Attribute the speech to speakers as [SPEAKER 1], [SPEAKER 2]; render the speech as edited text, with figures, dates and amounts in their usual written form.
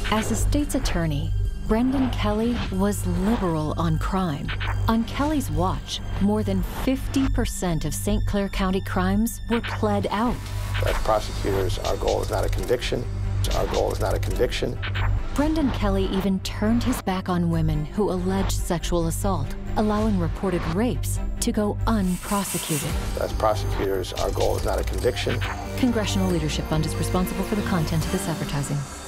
[SPEAKER 1] As a state's attorney, Brendan Kelly was liberal on crime. On Kelly's watch, more than 50% of St. Clair County crimes were pled out.
[SPEAKER 2] As prosecutors, our goal is not a conviction. Our goal is not a conviction.
[SPEAKER 1] Brendan Kelly even turned his back on women who alleged sexual assault, allowing reported rapes to go unprosecuted.
[SPEAKER 2] As prosecutors, our goal is not a conviction.
[SPEAKER 1] Congressional Leadership Fund is responsible for the content of this advertising.